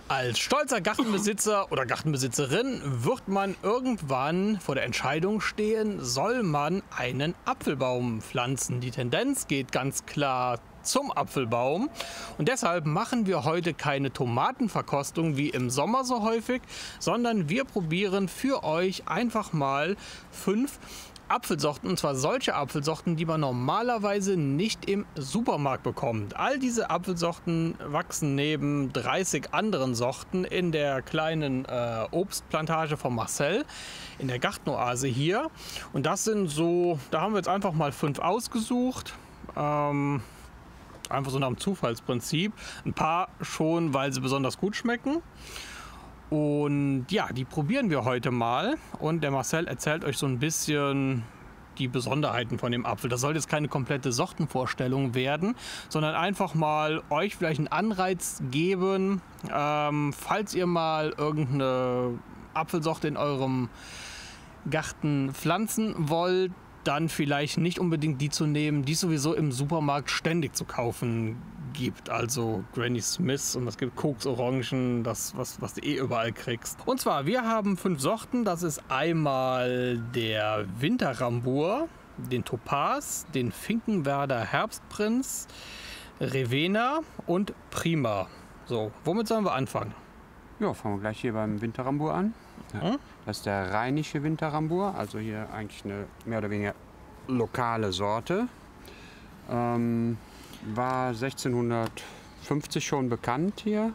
Als stolzer Gartenbesitzer oder Gartenbesitzerin wird man irgendwann vor der Entscheidung stehen, soll man einen Apfelbaum pflanzen. Die Tendenz geht ganz klar zum Apfelbaum und deshalb machen wir heute keine Tomatenverkostung wie im Sommer so häufig, sondern wir probieren für euch einfach mal 5 Apfelsorten, und zwar solche Apfelsorten, die man normalerweise nicht im Supermarkt bekommt. All diese Apfelsorten wachsen neben 30 anderen Sorten in der kleinen Obstplantage von Marcel, in der Gartenoase hier. Und das sind so, da haben wir jetzt einfach mal 5 ausgesucht. Einfach so nach dem Zufallsprinzip. Ein paar schon, weil sie besonders gut schmecken. Und ja, die probieren wir heute mal und der Marcel erzählt euch so ein bisschen die Besonderheiten von dem Apfel. Das soll jetzt keine komplette Sortenvorstellung werden, sondern einfach mal euch vielleicht einen Anreiz geben, falls ihr mal irgendeine Apfelsorte in eurem Garten pflanzen wollt, dann vielleicht nicht unbedingt die zu nehmen, die es sowieso im Supermarkt ständig zu kaufen gibt. Also Granny Smith und es gibt Koksorangen, das was du eh überall kriegst. Und zwar, wir haben 5 Sorten. Das ist einmal der Winterrambur, den Topaz, den Finkenwerder Herbstprinz, Revena und Prima. So, womit sollen wir anfangen? Ja, fangen wir gleich hier beim Winterrambur an. Ja. Das ist der rheinische Winterrambur, also hier eigentlich eine mehr oder weniger lokale Sorte. War 1650 schon bekannt hier.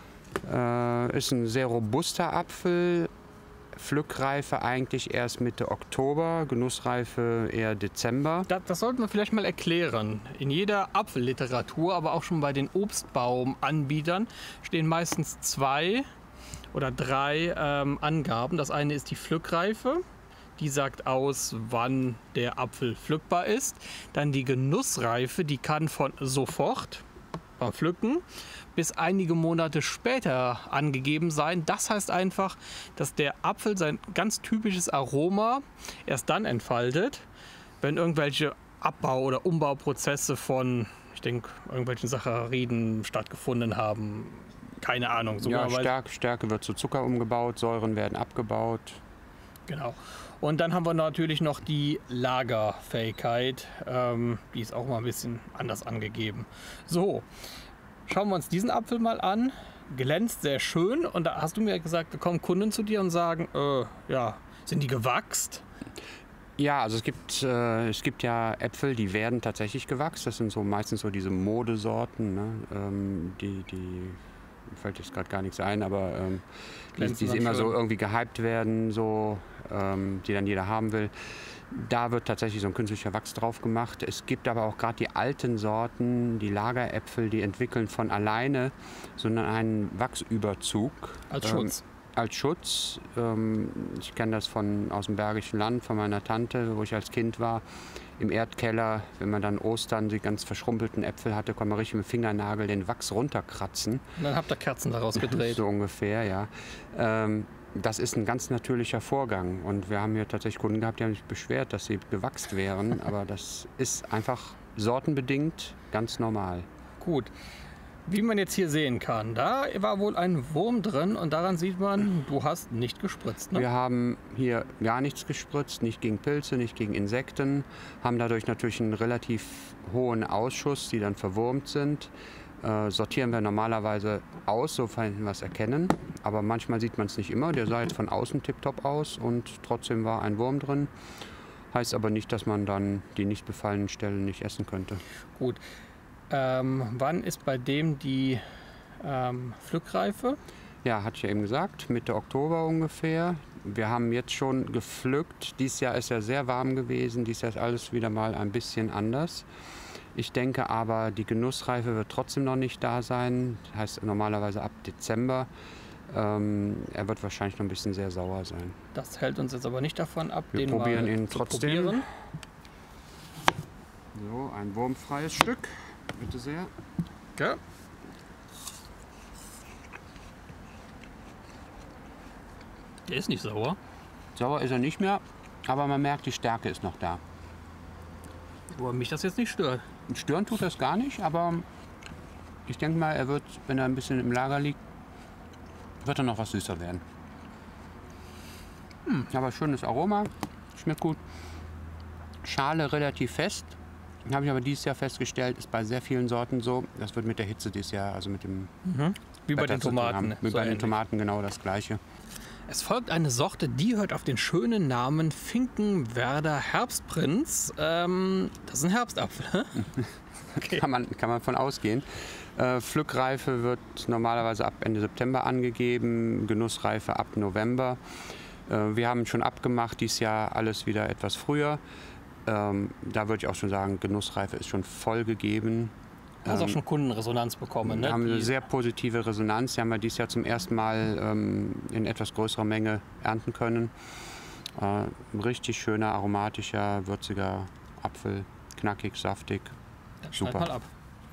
Ist ein sehr robuster Apfel. Pflückreife eigentlich erst Mitte Oktober, Genussreife eher Dezember. Das sollten wir vielleicht mal erklären. In jeder Apfelliteratur, aber auch schon bei den Obstbaumanbietern, stehen meistens 2 oder 3 Angaben. Das eine ist die Pflückreife. Die sagt aus, wann der Apfel pflückbar ist. Dann die Genussreife, die kann von sofort beim Pflücken bis einige Monate später angegeben sein. Das heißt einfach, dass der Apfel sein ganz typisches Aroma erst dann entfaltet, wenn irgendwelche Abbau- oder Umbauprozesse von, ich denke, irgendwelchen Sacchariden stattgefunden haben. Keine Ahnung. Ja, Stärke wird zu Zucker umgebaut, Säuren werden abgebaut. Genau. Und dann haben wir natürlich noch die Lagerfähigkeit. Die ist auch mal ein bisschen anders angegeben. So, schauen wir uns diesen Apfel mal an. Glänzt sehr schön. Und da hast du mir gesagt, da kommen Kunden zu dir und sagen, ja, sind die gewachst? Ja, also es gibt ja Äpfel, die werden tatsächlich gewachst. Das sind so meistens so diese Modesorten, ne? Die fällt jetzt gerade gar nichts ein, aber die immer so irgendwie gehypt werden, so, die dann jeder haben will. Da wird tatsächlich so ein künstlicher Wachs drauf gemacht. Es gibt aber auch gerade die alten Sorten, die Lageräpfel, die entwickeln von alleine so einen Wachsüberzug. Als Schutz. Als Schutz. Ich kenne das aus dem Bergischen Land, von meiner Tante, wo ich als Kind war. Im Erdkeller, wenn man dann Ostern die ganz verschrumpelten Äpfel hatte, konnte man richtig mit dem Fingernagel den Wachs runterkratzen. Und dann habt ihr Kerzen daraus gedreht. So ungefähr, ja. Das ist ein ganz natürlicher Vorgang. Und wir haben hier tatsächlich Kunden gehabt, die haben sich beschwert, dass sie gewachst wären. Aber das ist einfach sortenbedingt ganz normal. Gut. Wie man jetzt hier sehen kann, da war wohl ein Wurm drin und daran sieht man, du hast nicht gespritzt. Ne? Wir haben hier gar nichts gespritzt, nicht gegen Pilze, nicht gegen Insekten, haben dadurch natürlich einen relativ hohen Ausschuss, die dann verwurmt sind. Sortieren wir normalerweise aus, sofern wir es erkennen, aber manchmal sieht man es nicht immer. Der sah jetzt von außen tipptopp aus und trotzdem war ein Wurm drin. Heißt aber nicht, dass man dann die nicht befallenen Stellen nicht essen könnte. Gut. Wann ist bei dem die Pflückreife? Ja, hatte ich ja eben gesagt, Mitte Oktober ungefähr. Wir haben jetzt schon gepflückt. Dieses Jahr ist ja sehr warm gewesen. Dieses Jahr ist alles wieder mal ein bisschen anders. Ich denke aber, die Genussreife wird trotzdem noch nicht da sein. Das heißt normalerweise ab Dezember. Er wird wahrscheinlich noch ein bisschen sehr sauer sein. Das hält uns jetzt aber nicht davon ab, Wir den probieren mal ihn zu trotzdem. probieren. So, ein wurmfreies Stück. Bitte sehr. Ja. Der ist nicht sauer. Sauer ist er nicht mehr, aber man merkt, die Stärke ist noch da. Wo mich das jetzt nicht stört. Stören tut das gar nicht, aber ich denke mal, er wird, wenn er ein bisschen im Lager liegt, wird dann noch was süßer werden. Aber schönes Aroma, schmeckt gut. Schale relativ fest. Habe ich aber dieses Jahr festgestellt, ist bei sehr vielen Sorten so. Das wird mit der Hitze dieses Jahr, also mit dem Wie bei Wetter den zu tun haben. Tomaten. Wie so bei den ähnlich. Tomaten genau das Gleiche. Es folgt eine Sorte, die hört auf den schönen Namen Finkenwerder Herbstprinz. Das ist ein Herbstapfel. Okay. Kann man von ausgehen. Pflückreife wird normalerweise ab Ende September angegeben, Genussreife ab November. Wir haben schon abgemacht, dieses Jahr alles wieder etwas früher. Da würde ich auch schon sagen, Genussreife ist schon voll gegeben. Hast auch schon Kundenresonanz bekommen, ne? Wir haben eine sehr positive Resonanz. Die haben wir dieses Jahr zum ersten Mal in etwas größerer Menge ernten können. Ein richtig schöner, aromatischer, würziger Apfel, knackig, saftig. Dann schneid Super. mal ab.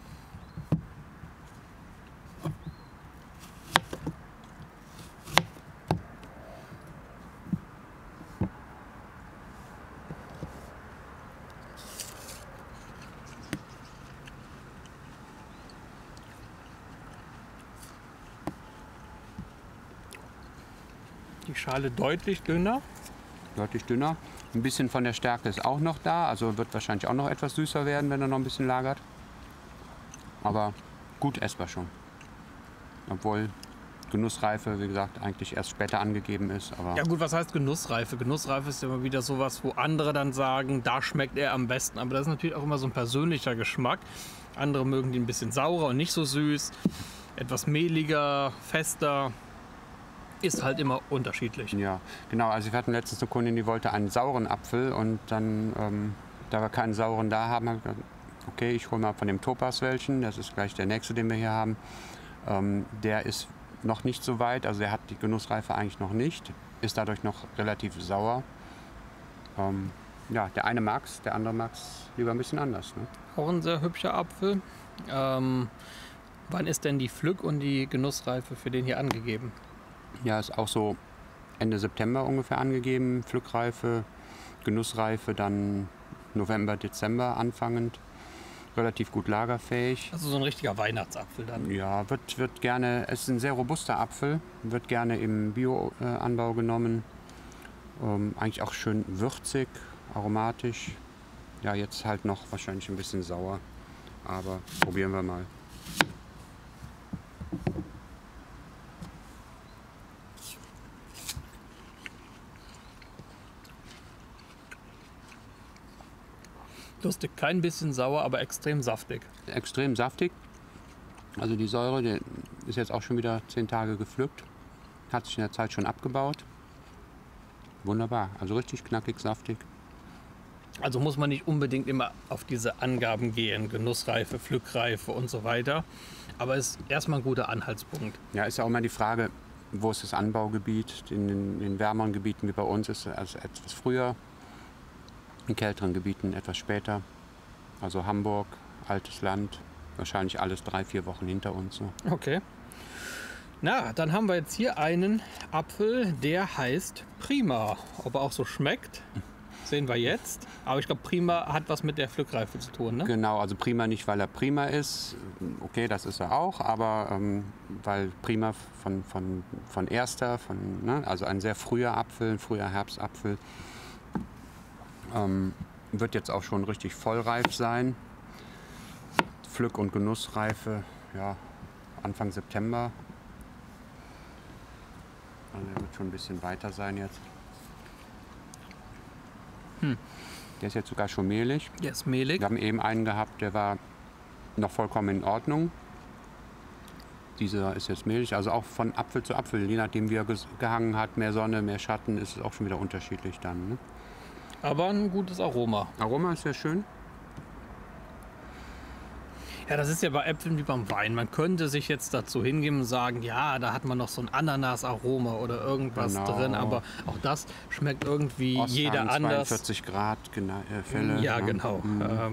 Die Schale deutlich dünner. Deutlich dünner. Ein bisschen von der Stärke ist auch noch da. Also wird wahrscheinlich auch noch etwas süßer werden, wenn er noch ein bisschen lagert. Aber gut essbar schon. Obwohl Genussreife, wie gesagt, eigentlich erst später angegeben ist. Aber Ja gut, was heißt Genussreife? Genussreife ist ja immer wieder sowas, wo andere dann sagen, da schmeckt er am besten. Aber das ist natürlich auch immer so ein persönlicher Geschmack. Andere mögen die ein bisschen saurer und nicht so süß. Etwas mehliger, fester. Ist halt immer unterschiedlich. ja, genau. Also wir hatten letztens eine Kundin, die wollte einen sauren Apfel. Und dann, da wir keinen sauren da haben, habe ich gesagt, okay, ich hole mal von dem Topaz welchen. Das ist gleich der nächste, den wir hier haben. Der ist noch nicht so weit. Also er hat die Genussreife eigentlich noch nicht. Ist dadurch noch relativ sauer. Ja, der eine mag es, der andere mag es lieber ein bisschen anders. Ne? Auch ein sehr hübscher Apfel. Wann ist denn die Pflück- und die Genussreife für den hier angegeben? Ja, ist auch so Ende September ungefähr angegeben. Pflückreife, Genussreife dann November, Dezember anfangend. Relativ gut lagerfähig. Also so ein richtiger Weihnachtsapfel dann. Ja, wird gerne, es ist ein sehr robuster Apfel, wird gerne im Bio-Anbau genommen. Eigentlich auch schön würzig, aromatisch. Ja, jetzt halt noch wahrscheinlich ein bisschen sauer, aber probieren wir mal. Lustig, kein bisschen sauer, aber extrem saftig. Extrem saftig. Also die Säure, die ist jetzt auch schon wieder 10 Tage gepflückt. Hat sich in der Zeit schon abgebaut. Wunderbar, also richtig knackig, saftig. Also muss man nicht unbedingt immer auf diese Angaben gehen, Genussreife, Pflückreife und so weiter. Aber ist erstmal ein guter Anhaltspunkt. Ja, ist ja auch immer die Frage, wo ist das Anbaugebiet? In den wärmeren Gebieten wie bei uns ist es also etwas früher. In kälteren Gebieten etwas später. Also Hamburg, altes Land, wahrscheinlich alles 3-4 Wochen hinter uns. So. Okay. Na, dann haben wir jetzt hier einen Apfel, der heißt Prima. Ob er auch so schmeckt, sehen wir jetzt. Aber ich glaube, Prima hat was mit der Pflückreife zu tun, ne? Genau, also Prima nicht, weil er Prima ist. Okay, das ist er auch, aber weil Prima von Erster, ne, also ein sehr früher Apfel, ein früher Herbstapfel, wird jetzt auch schon richtig vollreif sein. Pflück- und Genussreife, ja, Anfang September. Also er wird schon ein bisschen weiter sein jetzt. Der ist jetzt sogar schon mehlig. Der ist mehlig. Wir haben eben einen gehabt, der war noch vollkommen in Ordnung. Dieser ist jetzt mehlig, also auch von Apfel zu Apfel, je nachdem wie er gehangen hat, mehr Sonne, mehr Schatten, ist es auch schon wieder unterschiedlich dann. Ne? Aber ein gutes Aroma. Aroma ist sehr schön. Ja, das ist ja bei Äpfeln wie beim Wein. Man könnte sich jetzt dazu hingeben und sagen, ja, da hat man noch so ein Ananasaroma oder irgendwas Genau. drin. Aber auch das schmeckt irgendwie Osthang, jeder anders. 42 Grad Fälle. Ja, ne? genau.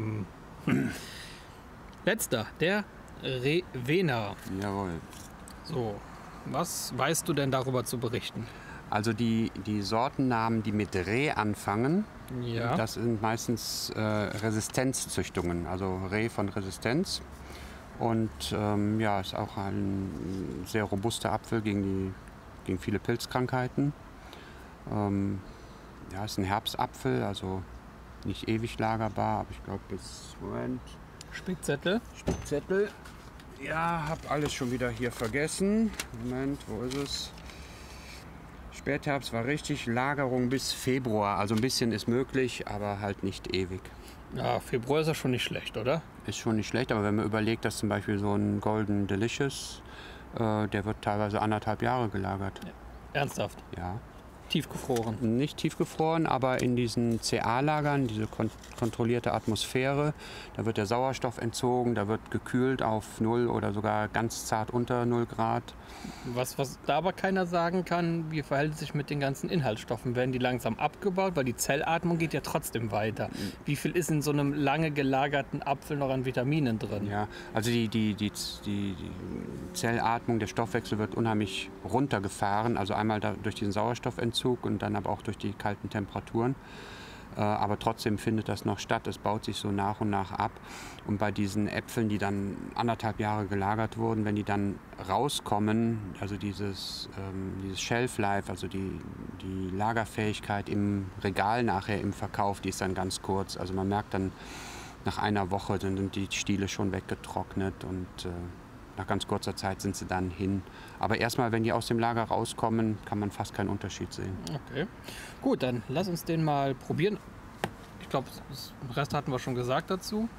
Letzter, der Revena. Jawohl. So, was weißt du denn darüber zu berichten? Also die Sortennamen, die mit Re anfangen, Ja. das sind meistens Resistenzzüchtungen, also Re von Resistenz. Und ja, ist auch ein sehr robuster Apfel gegen die gegen viele Pilzkrankheiten. Ja, ist ein Herbstapfel, also nicht ewig lagerbar, aber ich glaube bis, Moment. Spickzettel. Spickzettel. Ja, hab alles schon wieder hier vergessen. Moment, wo ist es? Spätherbst war richtig, Lagerung bis Februar. Also ein bisschen ist möglich, aber halt nicht ewig. Ja, Februar ist ja schon nicht schlecht, oder? Ist schon nicht schlecht, aber wenn man überlegt, dass zum Beispiel so ein Golden Delicious, der wird teilweise 1,5 Jahre gelagert. Ja. Ernsthaft? Ja. Tiefgefroren? Nicht tiefgefroren, aber in diesen CA-Lagern, diese kontrollierte Atmosphäre, da wird der Sauerstoff entzogen, da wird gekühlt auf 0 oder sogar ganz zart unter 0 Grad. Was da aber keiner sagen kann, wie verhält es sich mit den ganzen Inhaltsstoffen? Werden die langsam abgebaut? Weil die Zellatmung geht ja trotzdem weiter. Wie viel ist in so einem lange gelagerten Apfel noch an Vitaminen drin? Ja, also die Zellatmung, der Stoffwechsel wird unheimlich runtergefahren, also einmal durch diesen Sauerstoffentzug und dann aber auch durch die kalten Temperaturen. Aber trotzdem findet das noch statt. Es baut sich so nach und nach ab. Und bei diesen Äpfeln, die dann 1,5 Jahre gelagert wurden, wenn die dann rauskommen, also dieses Shelf Life, also die Lagerfähigkeit im Regal nachher im Verkauf, die ist dann ganz kurz. Also man merkt dann, nach einer Woche sind die Stiele schon weggetrocknet und nach ganz kurzer Zeit sind sie dann hin. Aber erstmal, wenn die aus dem Lager rauskommen, kann man fast keinen Unterschied sehen. Okay. Gut, dann lass uns den mal probieren. Ich glaube, den Rest hatten wir schon gesagt dazu.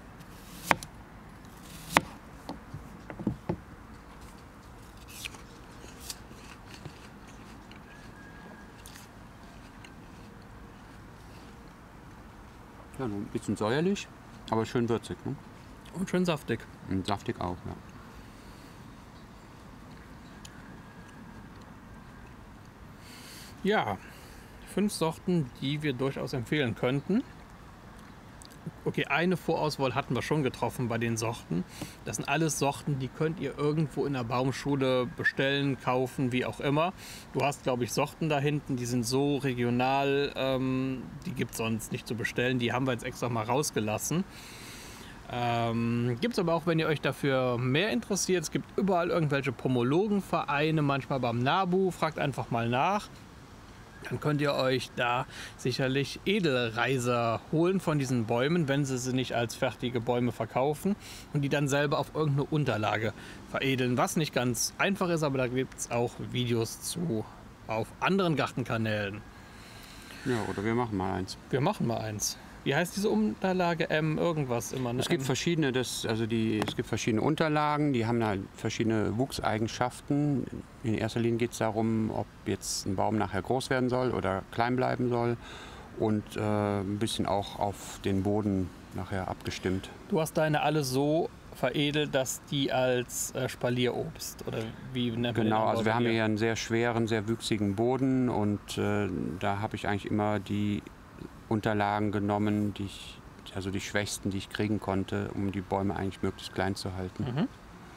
Ja, ein bisschen säuerlich, aber schön würzig. Ne? Und schön saftig. Und saftig auch, ja. Ja, 5 Sorten, die wir durchaus empfehlen könnten. Okay, eine Vorauswahl hatten wir schon getroffen bei den Sorten. Das sind alles Sorten, die könnt ihr irgendwo in der Baumschule bestellen, kaufen, wie auch immer. Du hast, glaube ich, Sorten da hinten, die sind so regional, die gibt es sonst nicht zu bestellen. Die haben wir jetzt extra mal rausgelassen. Gibt es aber auch, wenn ihr euch dafür mehr interessiert. Es gibt überall irgendwelche Pomologenvereine, manchmal beim NABU. Fragt einfach mal nach. Dann könnt ihr euch da sicherlich Edelreiser holen von diesen Bäumen, wenn sie nicht als fertige Bäume verkaufen und die dann selber auf irgendeine Unterlage veredeln. Was nicht ganz einfach ist, aber da gibt es auch Videos zu auf anderen Gartenkanälen. Ja, oder wir machen mal eins. Wir machen mal eins. Wie heißt diese Unterlage? Irgendwas immer. Ne? Es gibt verschiedene, es gibt verschiedene Unterlagen, die haben halt verschiedene Wuchseigenschaften. In erster Linie geht es darum, ob jetzt ein Baum nachher groß werden soll oder klein bleiben soll und ein bisschen auch auf den Boden nachher abgestimmt. Du hast deine alle so veredelt, dass die als Spalierobst oder wie nennt man den? Genau, also wir haben hier einen sehr schweren, sehr wüchsigen Boden und da habe ich eigentlich immer die Unterlagen genommen, also die schwächsten, die ich kriegen konnte, um die Bäume eigentlich möglichst klein zu halten. Mhm.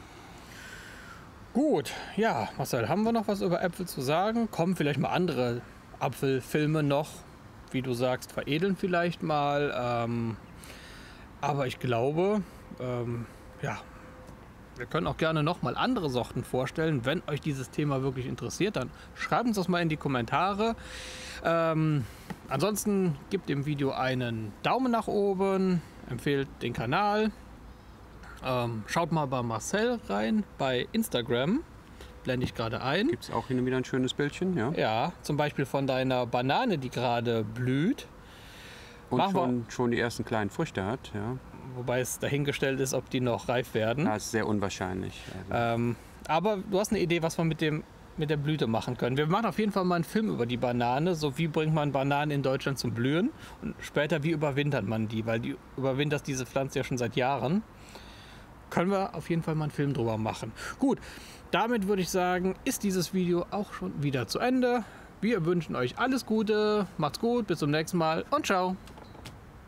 Gut, ja, Marcel, haben wir noch was über Äpfel zu sagen? Kommen vielleicht mal andere Apfelfilme noch, wie du sagst, veredeln vielleicht mal. Aber ich glaube, ja, wir können auch gerne noch mal andere Sorten vorstellen. Wenn euch dieses Thema wirklich interessiert, dann schreibt uns das mal in die Kommentare. Ansonsten gebt dem Video einen Daumen nach oben, empfehlt den Kanal. Schaut mal bei Marcel rein, bei Instagram. Blende ich gerade ein. Gibt es auch hin und wieder ein schönes Bildchen, ja? Ja, zum Beispiel von deiner Banane, die gerade blüht. Und schon die ersten kleinen Früchte hat, ja. Wobei es dahingestellt ist, ob die noch reif werden. Das ist sehr unwahrscheinlich. Also. Aber du hast eine Idee, was wir mit der Blüte machen können. Wir machen auf jeden Fall mal einen Film über die Banane. So, wie bringt man Bananen in Deutschland zum Blühen? Und später, wie überwintert man die? Weil du überwinterst diese Pflanze ja schon seit Jahren. Können wir auf jeden Fall mal einen Film drüber machen. Gut, damit würde ich sagen, ist dieses Video auch schon wieder zu Ende. Wir wünschen euch alles Gute, macht's gut, bis zum nächsten Mal und ciao.